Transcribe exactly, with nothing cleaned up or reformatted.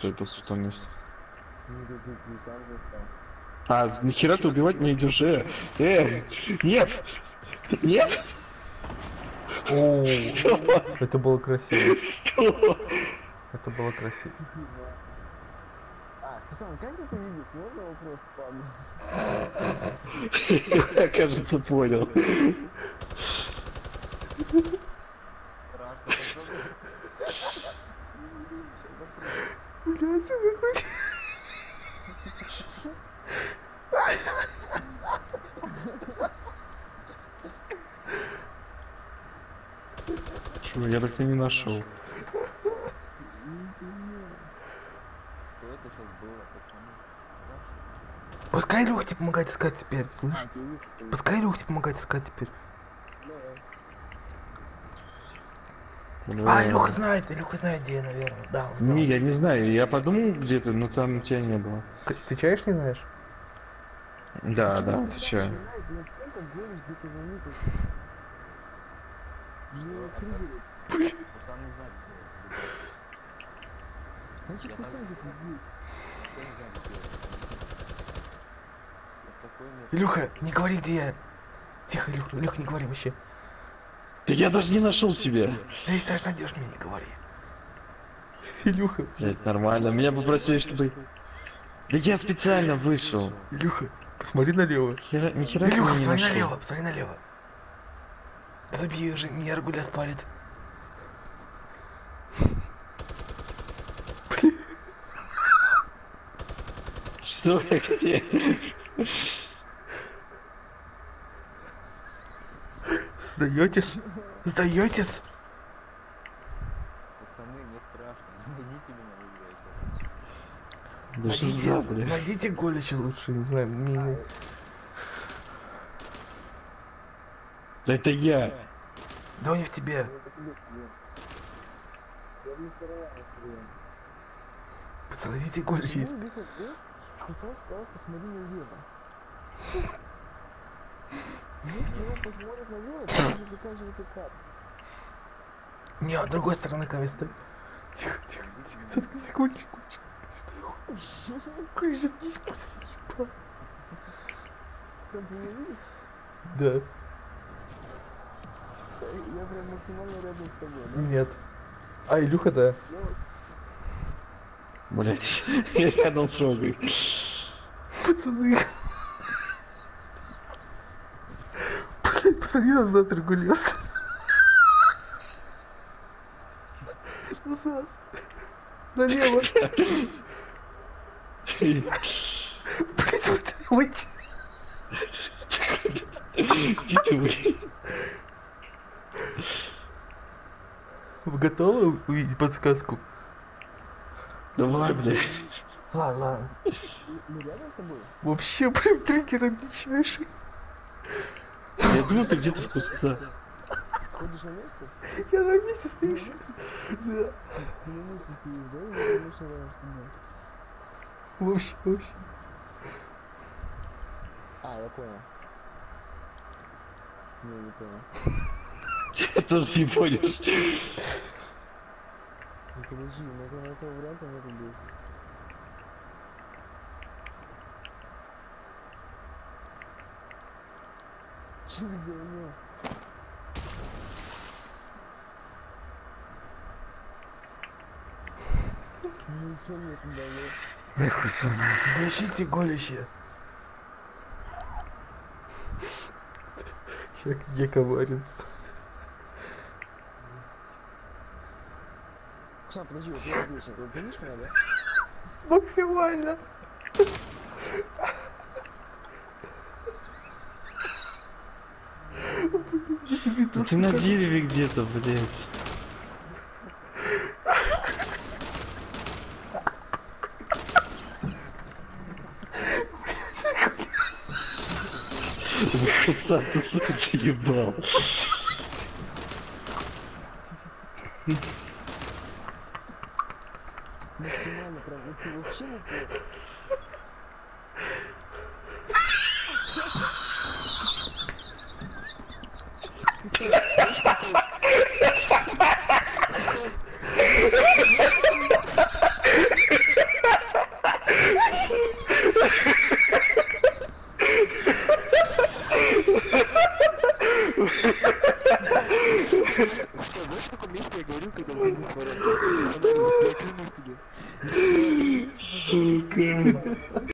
что это в том месте. А, нахера ты убивать меня идешь? Э, э, нет! Нет! О, это было красиво. Что? Это было красиво. А, Хусан, как это видишь? Можно вопрос падает? Я, кажется, понял. Блядь, ты хочешь? Чего, я так и не нашел. Что это сейчас было, пацаны? Пускай Илюха тебе помогает искать теперь, слышь? Пускай Илюха тебе помогает искать теперь. А, Илюха знает, Илюха знает где, наверное, да. Он знал. Не, я не знаю, я подумал где-то, но там тебя не было. Ты отвечаешь, не знаешь? Да, да, отвечаю. Хусан не знает, где. Значит, Хусан где-то здесь. Илюха, не говори где я. Тихо, Илюха, Илюха, не говори вообще. Да я даже не нашел тебя. Да если даже найдешь меня, не говори. Илюха. Блять, нормально. Меня попросили, чтобы... Да я специально вышел. Илюха, посмотри налево. Хера, ни хера ты Илюха, меня не посмотри нашел. налево, посмотри налево. Да забей уже, меня Аргуля спалит. Что? Где? Сдаетесь? Сдаетесь? Пацаны, не страшно. Найдите меня, вы Да что Найдите, за, бля? найдите Голича лучше, не знаю, мины. Да это я. Да он не в тебе. Пацаны, найдите Голича. Хусан сказал, посмотри налево. Если он посмотрит налево, то уже заканчивается кадр. Не, с другой стороны кависта. Тихо, тихо, тихо. Заткнись, Голич, Голич. Голич, заткнись, просто ебал. Там ты меня видишь? Да. Я прям максимально рядом с тобой, да? Нет. А, Илюха, да. Блять, я рядом с Рогой. Пацаны. Блять, посмотри назад, Регулес. Назад. Налево. Блять, вот давайте. Где ты, блядь? Вы готовы увидеть подсказку? Давай, блядь. Ладно, ладно. Мы рядом с тобой? Вообще прям триггер дичайший. Я думал, ты где-то в кустах. Ходишь на месте? Я на месте Ты на стою. месте? Да. Ты на месте стоишь, да? Я думаю, что рядом с тобой. Вообще, вообще. А, я понял. Не, не понял. Я тоже не понял. Ну подожди, ну этого, этого варианта нету быть. Че ты говно? Ничего нет, не дало. Нахуй со мной. Ищите голище. Я, я коварен. Ксан, подожди, вот я здесь, вот ты видишь меня, да? Максимально. Да ты на дереве где-то, блядь. Хусан, ты, сука, заебал. Максимально прям, ну ты вообще не плохо. Знаешь, в каком месте я говорил, когда вы не смотрели? Я клянусь тебе. Сука.